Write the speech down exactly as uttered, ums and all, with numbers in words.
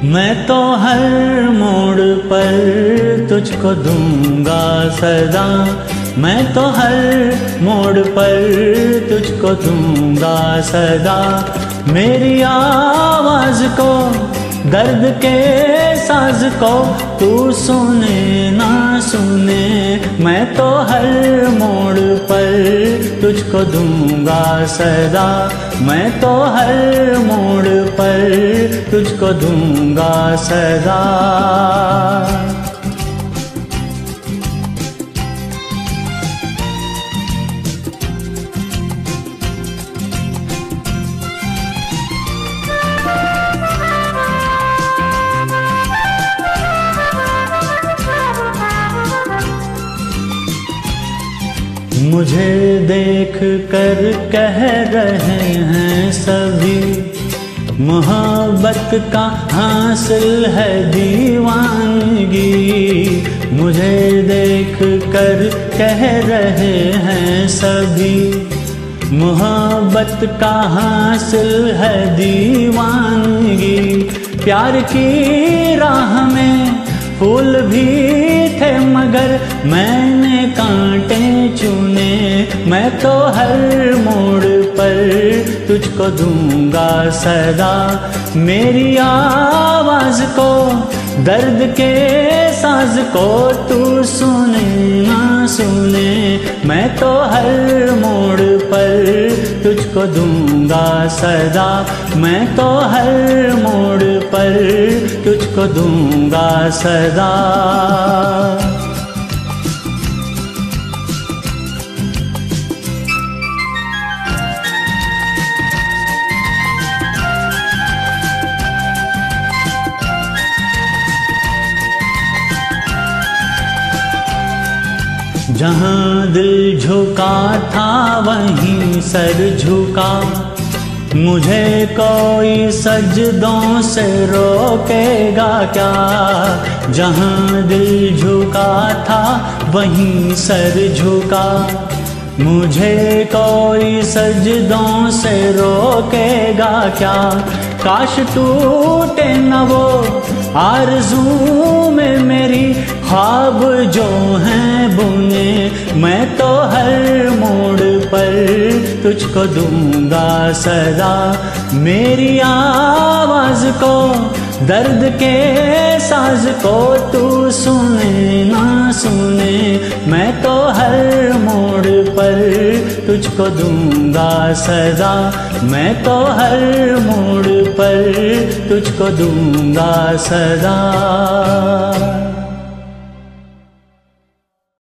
मैं तो हर मोड़ पर तुझको दूंगा सदा, मैं तो हर मोड़ पर तुझको दूंगा सदा। मेरी आवाज को, दर्द के साज को तू सुने ना सुने, मैं तो हर मोड़ पर तुझको दूंगा सदा, मैं तो हर मोड़ पर तुझको दूंगा सदा। मुझे देख कर कह रहे हैं सभी, मोहब्बत का हासिल है दीवानगी। मुझे देख कर कह रहे हैं सभी, मोहब्बत का हासिल है दीवानगी। प्यार की राह में फूल भी थे मगर मैंने कांटे चुने, मैं तो हर मोड़ पर तुझको दूंगा सदा। मेरी आवाज को, दर्द के साज को तू सुने ना सुने, मैं तो हर मोड़ पर तुझको दूंगा सदा, मैं तो हर मोड़ पर तुझको दूंगा सदा। जहाँ दिल झुका था वहीं सर झुका, मुझे कोई सजदों से रोकेगा क्या। जहाँ दिल झुका था वहीं सर झुका, मुझे कोई सजदों से रोकेगा क्या। काश टूटे न वो आरज़ू में मेरी ख्वाब जो हैं बुने, मैं तो हर मोड़ पर तुझको दूंगा सदा। मेरी आवाज को, दर्द के साज को तू सुने ना सुने, मैं तो हर मोड़ पर तुझको दूंगा सदा, मैं तो हर मोड़ पर तुझको दूंगा सदा।